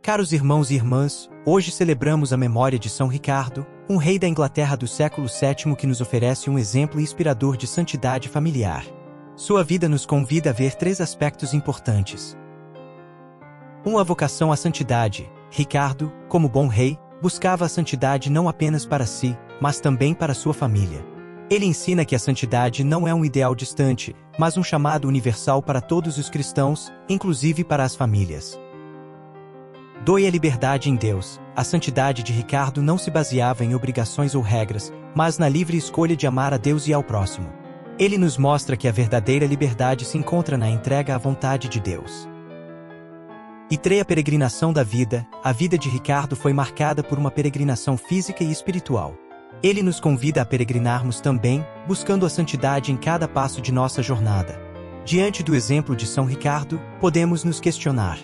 Caros irmãos e irmãs, hoje celebramos a memória de São Ricardo, um rei da Inglaterra do século VII que nos oferece um exemplo inspirador de santidade familiar. Sua vida nos convida a ver 3 aspectos importantes. 1. A vocação à santidade. Ricardo, como bom rei, buscava a santidade não apenas para si, mas também para sua família. Ele ensina que a santidade não é um ideal distante, mas um chamado universal para todos os cristãos, inclusive para as famílias. 2. A liberdade em Deus. A santidade de Ricardo não se baseava em obrigações ou regras, mas na livre escolha de amar a Deus e ao próximo. Ele nos mostra que a verdadeira liberdade se encontra na entrega à vontade de Deus. E 3. A peregrinação da vida. A vida de Ricardo foi marcada por uma peregrinação física e espiritual. Ele nos convida a peregrinarmos também, buscando a santidade em cada passo de nossa jornada. Diante do exemplo de São Ricardo, podemos nos questionar: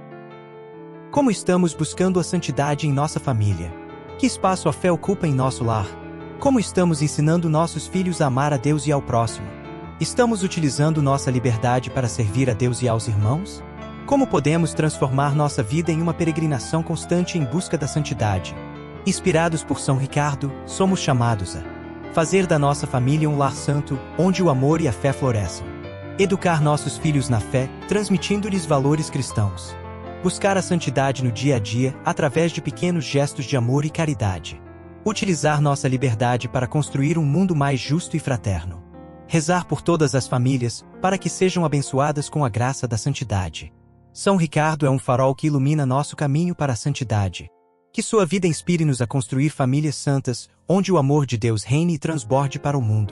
como estamos buscando a santidade em nossa família? Que espaço a fé ocupa em nosso lar? Como estamos ensinando nossos filhos a amar a Deus e ao próximo? Estamos utilizando nossa liberdade para servir a Deus e aos irmãos? Como podemos transformar nossa vida em uma peregrinação constante em busca da santidade? Inspirados por São Ricardo, somos chamados a fazer da nossa família um lar santo, onde o amor e a fé floresçam. Educar nossos filhos na fé, transmitindo-lhes valores cristãos. Buscar a santidade no dia a dia, através de pequenos gestos de amor e caridade. Utilizar nossa liberdade para construir um mundo mais justo e fraterno. Rezar por todas as famílias, para que sejam abençoadas com a graça da santidade. São Ricardo é um farol que ilumina nosso caminho para a santidade. Que sua vida inspire-nos a construir famílias santas, onde o amor de Deus reine e transborde para o mundo.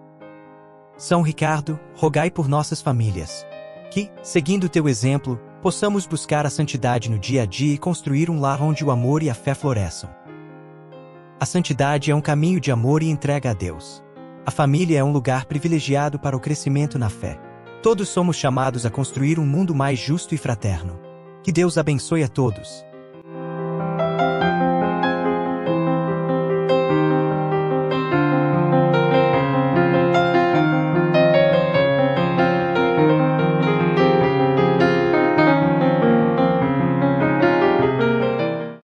São Ricardo, rogai por nossas famílias. Que, seguindo teu exemplo, possamos buscar a santidade no dia a dia e construir um lar onde o amor e a fé floresçam. A santidade é um caminho de amor e entrega a Deus. A família é um lugar privilegiado para o crescimento na fé. Todos somos chamados a construir um mundo mais justo e fraterno. Que Deus abençoe a todos.